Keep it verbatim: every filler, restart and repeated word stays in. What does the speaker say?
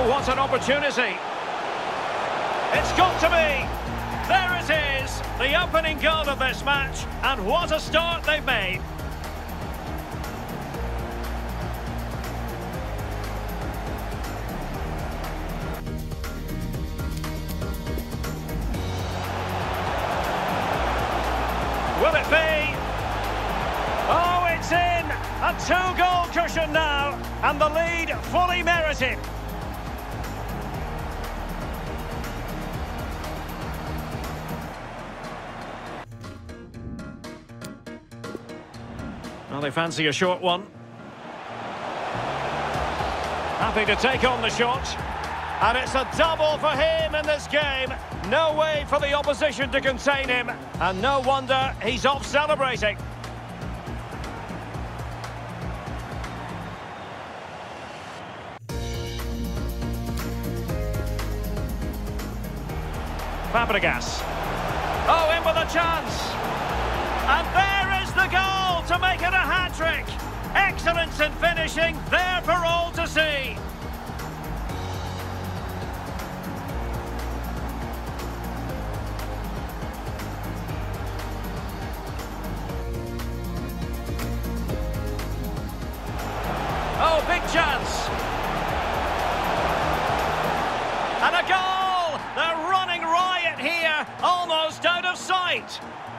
Oh, what an opportunity. It's got to be. There it is, the opening goal of this match, and what a start they've made. Will it be? Oh, it's in! A two-goal cushion now, and the lead fully merited. Well, they fancy a short one. Happy to take on the shot. And it's a double for him in this game. No way for the opposition to contain him. And no wonder he's off celebrating. Fabregas. Oh, in with a chance. And there is the goal to make it a hat-trick. Excellence in finishing, there for all to see. Oh, big chance. And a goal! They're running riot here, almost out of sight.